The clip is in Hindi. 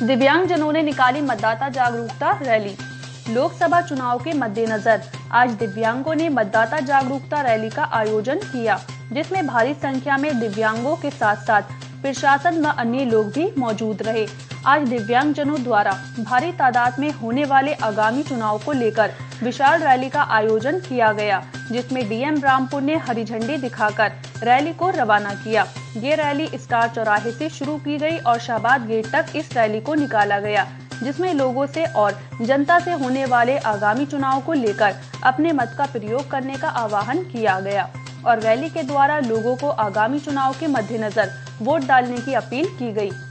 दिव्यांगजनों ने निकाली मतदाता जागरूकता रैली। लोकसभा चुनाव के मद्देनजर आज दिव्यांगों ने मतदाता जागरूकता रैली का आयोजन किया, जिसमें भारी संख्या में दिव्यांगों के साथ साथ प्रशासन व अन्य लोग भी मौजूद रहे। आज दिव्यांगजनों द्वारा भारी तादाद में होने वाले आगामी चुनाव को लेकर विशाल रैली का आयोजन किया गया, जिसमें डीएम रामपुर ने हरी झंडी दिखाकर रैली को रवाना किया। ये रैली स्टार चौराहे से शुरू की गई और शाहबाद गेट तक इस रैली को निकाला गया, जिसमें लोगों से और जनता से होने वाले आगामी चुनाव को लेकर अपने मत का प्रयोग करने का आह्वान किया गया और रैली के द्वारा लोगों को आगामी चुनाव के मद्देनजर वोट डालने की अपील की गई।